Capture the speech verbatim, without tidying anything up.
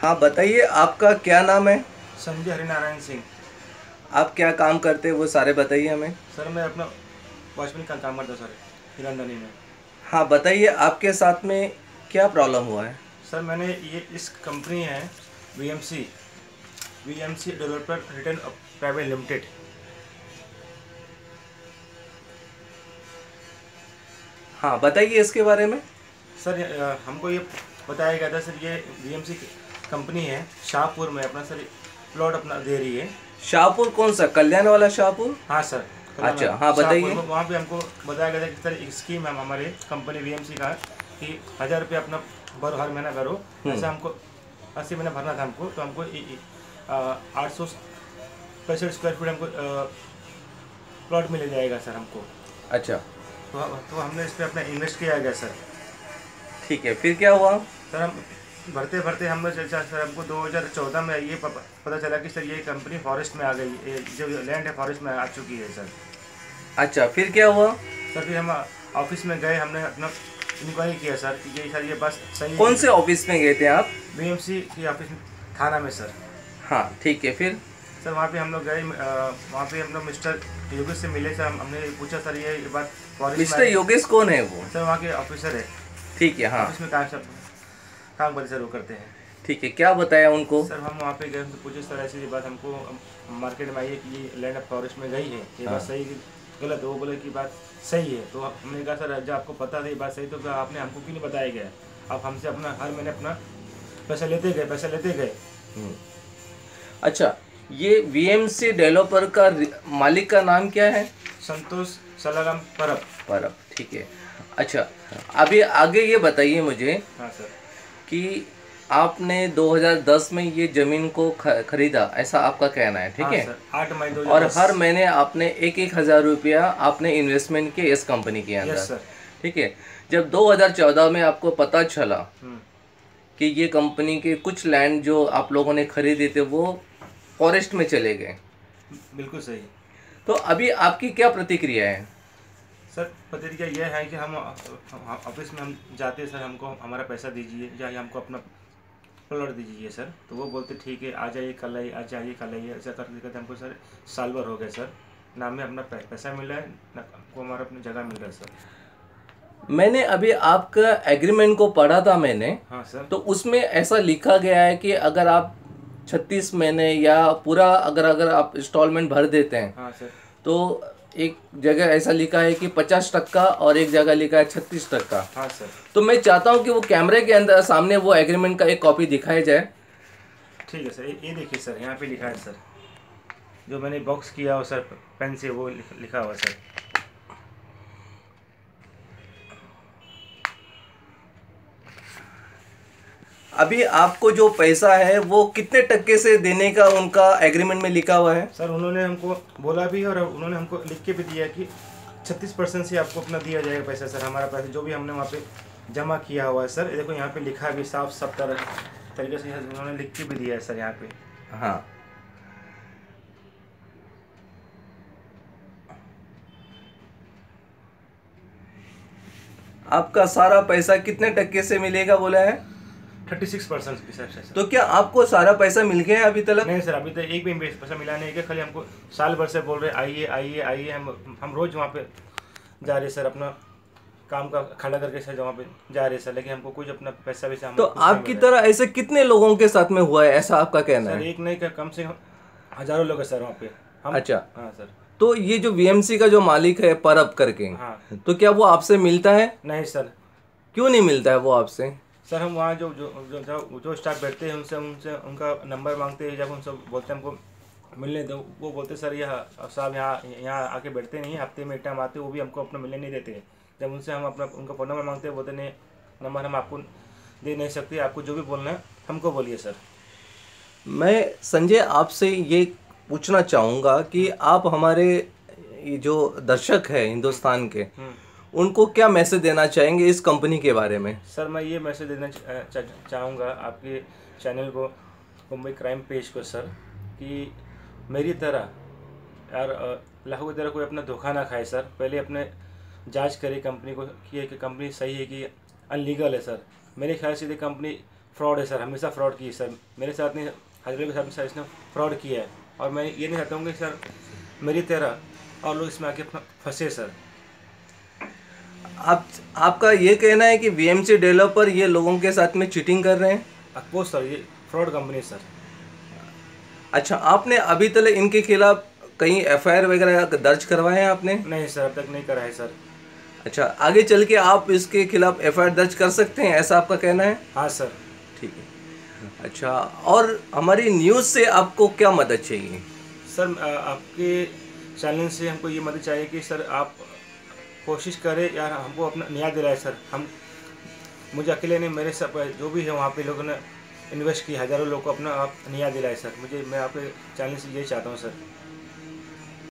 हाँ बताइए, आपका क्या नाम है? संजय हरिनारायण सिंह। आप क्या काम करते हैं वो सारे बताइए हमें। सर मैं अपना वॉचमैन का काम करता सर, हिरंदनी में। हाँ बताइए, आपके साथ में क्या प्रॉब्लम हुआ है? सर मैंने ये इस कंपनी है V M C V M C developer retail private limited. हाँ बताइए इसके बारे में। सर अ, हमको ये बताया गया था सर, ये वी एम सी कंपनी है शाहपुर में अपना सर प्लॉट अपना दे रही है। शाहपुर कौन सा, कल्याण वाला शाहपुर? हाँ सर, कल्याण अच्छा हाँ शाहपुर बताइए। में। वहाँ पे हमको बताया गया था कि सर एक स्कीम है हमारे कंपनी वी एम सी का कि हज़ार रुपये अपना भर हर महीना भरो। हम्म। ऐसा हमको अस्सी महीना भरना था हमको, तो हमको आठ सौ पैंसठ स्क्वायर फीट हमको प्लॉट मिल जाएगा सर हमको। अच्छा तो तो हमने इस पर अपना इन्वेस्ट किया गया सर। ठीक है, फिर क्या हुआ? सर हम भरते भरते हमने सोचा सर, हमको दो हज़ार चौदह में ये प- पता चला कि सर ये कंपनी फॉरेस्ट में आ गई, ये जो लैंड है फॉरेस्ट में आ चुकी है सर। अच्छा फिर क्या हुआ? सर फिर हम ऑफिस में गए, हमने अपना इंक्वायरी किया सर कि ये सर ये बात सही कौन है। से ऑफिस में गए थे आप? वी एम सी की ऑफिस में, थाना में सर। हाँ ठीक है, फिर? सर वहाँ पे हम लोग गए, अ, वहाँ पे हम लोग मिस्टर योगेश से मिले सर। हम- हमने पूछा सर ये ये बात फॉरेस्ट में मिस्टर आई- योगेश कौन है वो? सर वहाँ के ऑफिसर है, ठीक है हाँ। ऑफिस में काम सब काम करते सर वो करते हैं। ठीक है, क्या बताया उनको? सर हम वहाँ पे गए, उनसे पूछे सर ऐसी बात हमको मार्केट में आई है कि ये लैंड ऑफ फॉरेस्ट में गई है, ये हाँ। बात सही कि गलत है? वो बोले कि बात सही है। तो हमने कहा सर जब आपको पता था ये बात सही, तो फिर आपने हमको क्यों नहीं बताया गया? आप हमसे अपना हर महीने अपना पैसा लेते गए पैसा लेते गए। हम्म। अच्छा, ये वी एम सी डेवलपर का रि- मालिक का नाम क्या है? संतोष सलाराम परब। परब, ठीक है। अच्छा, अभी आगे ये बताइए मुझे हाँ सर। कि आपने दो हज़ार दस में ये ज़मीन को ख- खरीदा, ऐसा आपका कहना है, ठीक हाँ है? सर, आठ मई दो और हजार दस। हर महीने आपने एक एक हज़ार रुपया आपने इन्वेस्टमेंट किए इस कंपनी के अंदर, यस सर। ठीक है? जब दो हज़ार चौदह में आपको पता चला हम्म, कि ये कंपनी के कुछ लैंड जो आप लोगों ने खरीदे थे वो फॉरेस्ट में चले गए, बिल्कुल सही। तो अभी आपकी क्या प्रतिक्रिया है? सर प्रतिक्रिया यह है कि हम हम ऑफिस में हम जाते हैं सर, हमको हमारा पैसा दीजिए या हमको अपना प्लॉट दीजिए सर। तो वो बोलते ठीक है, आ जाइए कल आइए, आ जाइए कल आइए, ऐसा करते करते हमको सर साल भर हो गया सर। ना हमें अपना पै- पैसा मिल रहा है, ना हमको हमारा अपनी जगह मिल रहा है सर। मैंने अभी आपका एग्रीमेंट को पढ़ा था मैंने, हाँ सर। तो उसमें ऐसा लिखा गया है कि अगर आप छत्तीस महीने या पूरा अगर अगर आप इंस्टॉलमेंट भर देते हैं, हाँ सर। तो एक जगह ऐसा लिखा है कि पचास टक्का और एक जगह लिखा है छत्तीस टक्का। हाँ सर। तो मैं चाहता हूँ कि वो कैमरे के अंदर सामने वो एग्रीमेंट का एक कॉपी दिखाई जाए। ठीक है सर, ये ये देखिए सर, यहाँ पे लिखा है सर, जो मैंने बॉक्स किया हो सर पेन से, वो लिख- लिखा हुआ सर। अभी आपको जो पैसा है वो कितने टक्के से देने का उनका एग्रीमेंट में लिखा हुआ है? सर उन्होंने हमको बोला भी और उन्होंने हमको लिख के भी दिया कि छत्तीस परसेंट से आपको अपना दिया जाएगा पैसा सर। हमारा पैसा जो भी हमने वहाँ पे जमा किया हुआ है सर, ये देखो यहाँ पे लिखा भी साफ सब तरह तरीके से उन्होंने लिख के भी दिया है सर यहाँ पे। हाँ। आपका सारा पैसा कितने टक्के से मिलेगा बोला है? थर्टी सिक्स परसेंट की सर सर। तो क्या आपको सारा पैसा मिल गया है अभी तक? नहीं सर, अभी तक एक भी पैसा मिला नहीं है। खाली हमको साल भर से बोल रहे आइए आइए आइए, हम हम रोज़ वहाँ पे जा रहे सर, अपना काम का खड़ा करके सर वहाँ पे जा रहे सर, लेकिन हमको कुछ अपना पैसा वैसा तो हमको कुछ नहीं आपकी मिल रहा तरह ऐसे कितने लोगों के साथ में हुआ है, ऐसा आपका है। कहना सर है? एक नहीं का कम से कम हज़ारों लोग हैं सर वहाँ पे हम। अच्छा, हाँ सर। तो ये जो वी एम सी का जो मालिक है परब करके, हाँ। तो क्या वो आपसे मिलता है? नहीं सर। क्यों नहीं मिलता है वो आपसे? सर हम वहाँ जो जो जो जो, जो स्टाफ बैठते हैं उनसे उनसे उनका नंबर मांगते हैं, जब उनसे बोलते हैं हमको मिलने दो, वो बोलते सर यह साहब यहाँ यहाँ आके बैठते नहीं, हफ्ते में एक टाइम आते, वो भी हमको अपना मिलने नहीं देते। जब उनसे हम अपना उनका फ़ोन नंबर मांगते हैं, बोलते नहीं नंबर हम आपको दे नहीं सकते, आपको जो भी बोलना है हमको बोलिए सर। मैं संजय आपसे ये पूछना चाहूँगा कि आप हमारे ये जो दर्शक है हिंदुस्तान के, हम्म। उनको क्या मैसेज देना चाहेंगे इस कंपनी के बारे में? सर मैं ये मैसेज देना चा- चा- चाहूँगा आपके चैनल को, मुंबई क्राइम पेज को सर, कि मेरी तरह यार अ, लाखों की तरह कोई अपना धोखा ना खाए सर। पहले अपने जांच करे कंपनी को कि ये कि कंपनी सही है कि अनलीगल है सर। मेरे ख्याल से ये कंपनी फ्रॉड है सर, हमेशा फ्रॉड की है सर। मेरे साथ नहीं, हजरे के साथ सर इसने फ्रॉड किया है, और मैं ये नहीं चाहता हूँ कि सर मेरी तरह और लोग इसमें आके फंसे सर। आप आपका ये कहना है कि वीएमसी डेवलपर ये लोगों के साथ में चीटिंग कर रहे हैं? अफकोर्स सर, ये फ्रॉड कंपनी है सर। अच्छा, आपने अभी तक इनके खिलाफ कहीं एफआईआर वगैरह दर्ज करवाए हैं आपने? नहीं सर, अब तक नहीं करा है सर। अच्छा, आगे चल के आप इसके खिलाफ एफआईआर दर्ज कर सकते हैं, ऐसा आपका कहना है? हाँ सर। ठीक है। अच्छा, और हमारी न्यूज़ से आपको क्या मदद चाहिए? सर आ, आपके चैनल से हमको ये मदद चाहिए कि सर आप कोशिश करें यार, हमको अपना न्याय दिलाए सर। हम मुझे अकेले नहीं, मेरे सब जो भी है वहाँ पे लोगों ने इन्वेस्ट किया, हज़ारों लोग को अपना आप न्याय दिलाए सर। मुझे मैं आपके चैनल से ये चाहता हूँ सर।